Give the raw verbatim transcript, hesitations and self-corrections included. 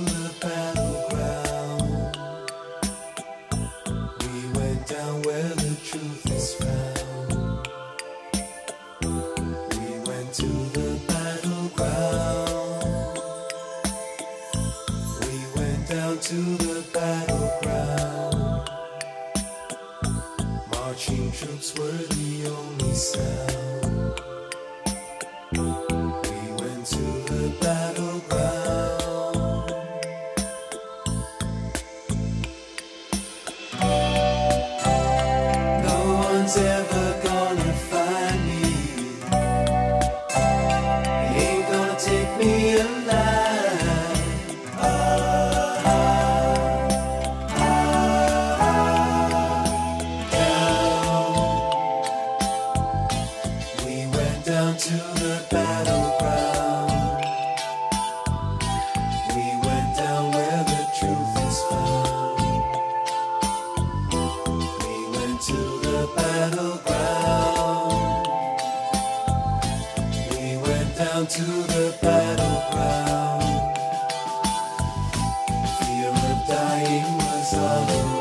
the battleground. We went down where the truth is found. We went to the battleground. We went down to the battleground. Marching troops were the only sound. We went to the battleground. No one's ever gonna find me. Ain't gonna take me alive. Ah, ah, ah, down. We went down to the battleground. We went down where the truth is found. We went to the battleground. We went down to the battleground. Fear of dying was all around.